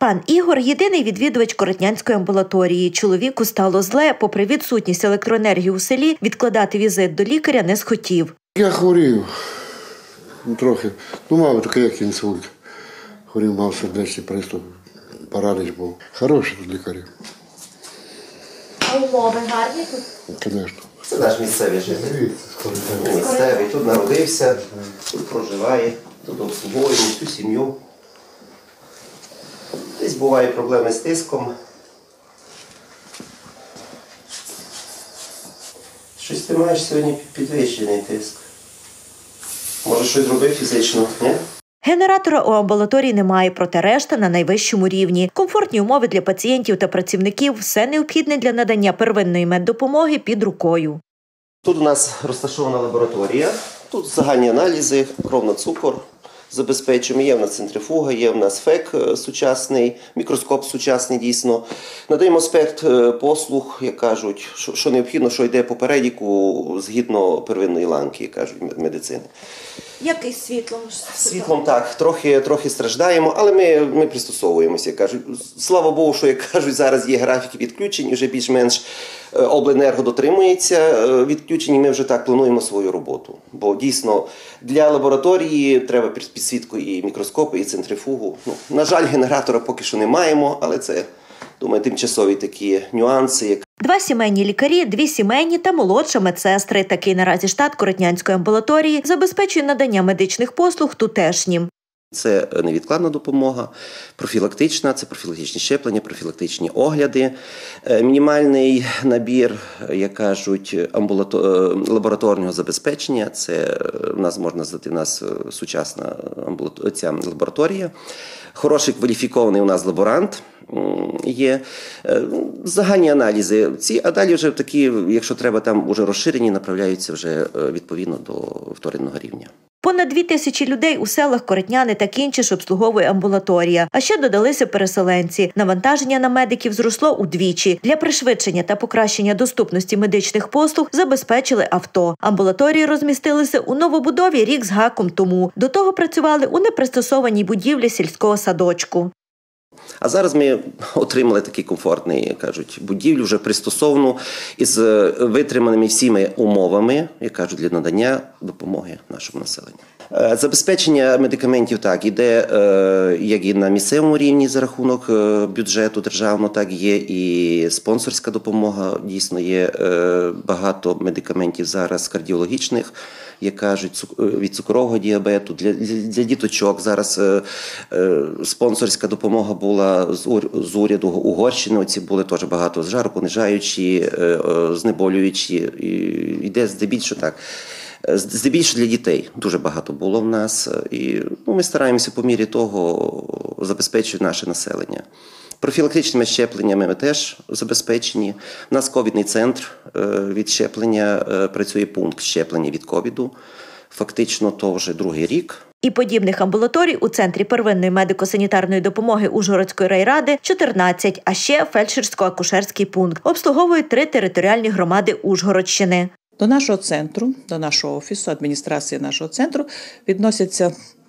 Пан Ігор – єдиний відвідувач Коротнянської амбулаторії. Чоловіку стало зле, попри відсутність електроенергії у селі, відкладати візит до лікаря не схотів. Я хворів трохи, мав такий, як інсульт. Хворів, мав сердечний приступ, параліч був. Хороший тут лікарі. А умови гарні тут? Звісно. Це наш місцевий житель. Місцевий, тут народився, тут проживає, тут обслуговує всю сім'ю. Десь бувають проблеми з тиском. Щось ти маєш сьогодні підвищений тиск. Може, щось зробив фізично, ні? Генератора у амбулаторії немає, проте решта на найвищому рівні. Комфортні умови для пацієнтів та працівників – все необхідне для надання первинної меддопомоги під рукою. Тут у нас розташована лабораторія, тут загальні аналізи, кров на цукор забезпечуємо. Є в нас центрифуга, є в нас ФЕК сучасний, мікроскоп сучасний дійсно. Надаємо спектр послуг, як кажуть, що необхідно, що йде по переліку згідно первинної ланки, як кажуть, медицини. Як із світлом? Світлом так, трохи страждаємо, але ми пристосовуємося, як кажуть. Слава Богу, що, як кажуть, зараз є графіки відключень, вже більш-менш обленерго дотримується відключень, і ми вже так плануємо свою роботу. Бо дійсно для лабораторії треба підсвітку і мікроскопи, і центрифугу. На жаль, генератора поки що не маємо, але це, думаю, тимчасові такі нюанси. 2 сімейні лікарі, 2 сімейні та молодша медсестри. Такий наразі штат Коротнянської амбулаторії забезпечує надання медичних послуг тутешнім. Це невідкладна допомога, профілактична, це профілактичні щеплення, профілактичні огляди, мінімальний набір, як кажуть, лабораторного забезпечення. Це в нас можна назвати сучасна ця лабораторія. Хороший кваліфікований у нас лаборант є. Загальні аналізи. А далі вже такі, якщо треба, там вже розширені, направляються вже відповідно до вторинного рівня. Понад 2000 людей у селах Коротняни та Кінчиш обслуговує амбулаторія. А ще додалися переселенці. Навантаження на медиків зросло удвічі. Для пришвидшення та покращення доступності медичних послуг забезпечили авто. Амбулаторії розмістилися у новобудові рік з гаком тому. До того працювали у непристосованій будівлі сільського садочку. А зараз ми отримали такий комфортний, як кажуть, будівлю, вже пристосовану із витриманими всіми умовами, як кажуть, для надання допомоги нашому населенню. Забезпечення медикаментів так іде як і на місцевому рівні за рахунок бюджету державного, так є і спонсорська допомога. Дійсно є багато медикаментів зараз кардіологічних, як кажуть, від цукрового діабету, для діточок. Зараз спонсорська допомога була з уряду Угорщини, оці були теж багато жаропонижаючі, знеболюючі, йде здебільшого так. Здебільшого для дітей дуже багато було в нас, і ми стараємося по мірі того забезпечувати наше населення. Профілактичними щепленнями ми теж забезпечені. У нас ковідний центр від щеплення, працює пункт щеплення від ковіду. Фактично, то вже 2-й рік. І подібних амбулаторій у Центрі первинної медико-санітарної допомоги Ужгородської райради 14, а ще фельдшерсько-акушерський пункт. Обслуговують 3 територіальні громади Ужгородщини. До нашого центру, до нашого офісу, адміністрації нашого центру відносяться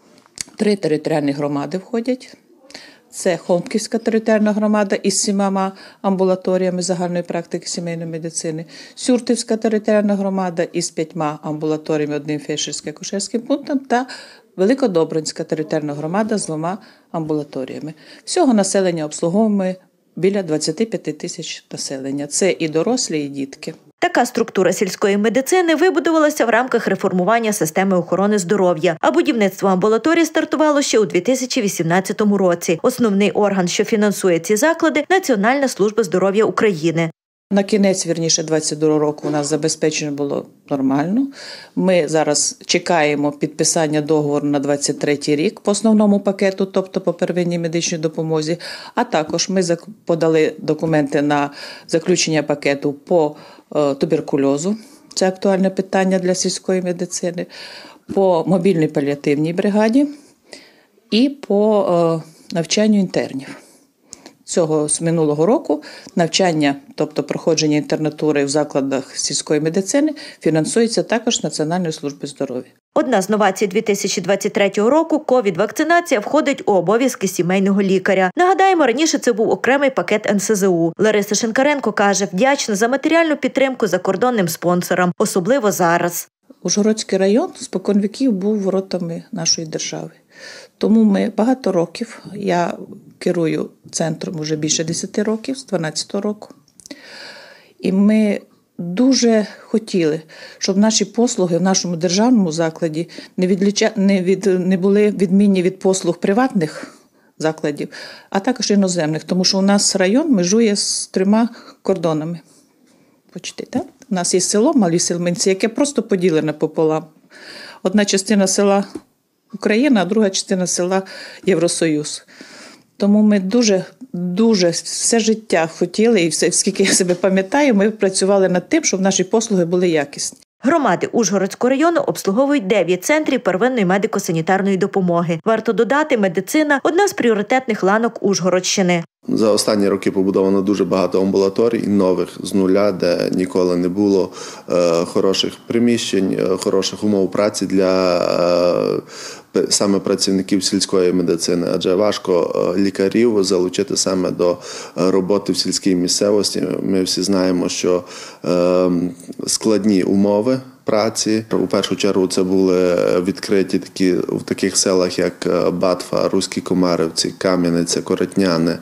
3 територіальні громади входять. Це Холмківська територіальна громада із 7 амбулаторіями загальної практики сімейної медицини, Сюртівська територіальна громада із 5 амбулаторіями, 1 фельдшерсько-акушерським пунктом та Великодобринська територіальна громада з 2 амбулаторіями. Всього населення обслуговуємо біля 25 тисяч населення. Це і дорослі, і дітки. Така структура сільської медицини вибудувалася в рамках реформування системи охорони здоров'я, а будівництво амбулаторії стартувало ще у 2018 році. Основний орган, що фінансує ці заклади – Національна служба здоров'я України. На кінець, вірніше, 2022 року у нас забезпечення було нормально. Ми зараз чекаємо підписання договору на 2023 рік по основному пакету, тобто по первинній медичній допомозі. А також ми подали документи на заключення пакету по туберкульозу. Це актуальне питання для сільської медицини. По мобільній паліативній бригаді і по навчанню інтернів. Цього з минулого року навчання, тобто проходження інтернатури в закладах сільської медицини, фінансується також Національною службою здоров'я. Одна з новацій 2023 року – ковід-вакцинація входить у обов'язки сімейного лікаря. Нагадаємо, раніше це був окремий пакет НСЗУ. Лариса Шинкаренко каже, вдячна за матеріальну підтримку закордонним спонсорам, особливо зараз. Ужгородський район споконвіків був воротами нашої держави. Тому ми багато років, я керую центром вже більше 10 років, з 12-го року. І ми дуже хотіли, щоб наші послуги в нашому державному закладі не були відмінні від послуг приватних закладів, а також іноземних, тому що у нас район межує з 3 кордонами. Почти, так? У нас є село Малі Селминці, яке просто поділене пополам. Одна частина села Україна, а друга частина села Євросоюз. Тому ми дуже все життя хотіли, і скільки я себе пам'ятаю, ми працювали над тим, щоб наші послуги були якісні. Громади Ужгородського району обслуговують 9 центрів первинної медико-санітарної допомоги. Варто додати, медицина – одна з пріоритетних ланок Ужгородщини. За останні роки побудовано дуже багато амбулаторій, нових з нуля, де ніколи не було хороших приміщень, хороших умов праці для саме працівників сільської медицини. Адже важко лікарів залучити саме до роботи в сільській місцевості. Ми всі знаємо, що складні умови праці. У першу чергу це були відкриті в таких селах, як Батва, Руські Комарівці, Кам'яниця, Коротняни,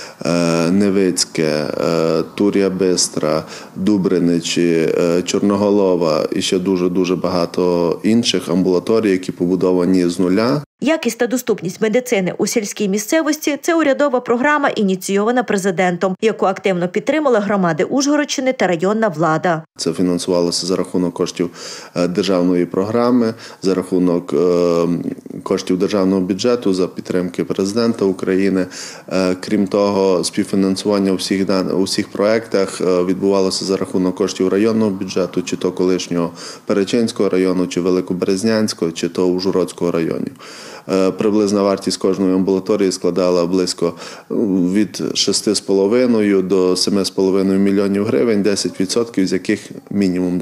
Невицьке, Тур'я-Бистра, Дубриничі, Чорноголова і ще дуже багато інших амбулаторій, які побудовані з нуля. Якість та доступність медицини у сільській місцевості – це урядова програма, ініційована президентом, яку активно підтримали громади Ужгородщини та районна влада. Це фінансувалося за рахунок коштів державної програми, за рахунок коштів державного бюджету, за підтримки президента України. Крім того, співфінансування у всіх проєктах відбувалося за рахунок коштів районного бюджету, чи то колишнього Перечинського району, чи Великоберезнянського, чи то Ужгородського районів. Приблизна вартість кожної амбулаторії складала близько від 6,5 до 7,5 мільйонів гривень, 10%, з яких мінімум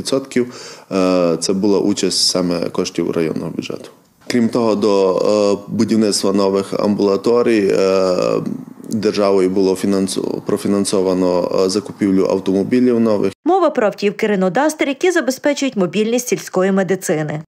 10% це була участь саме коштів районного бюджету. Крім того, до будівництва нових амбулаторій державою було профінансовано закупівлю автомобілів нових. Мова про автівки Renault Duster, які забезпечують мобільність сільської медицини.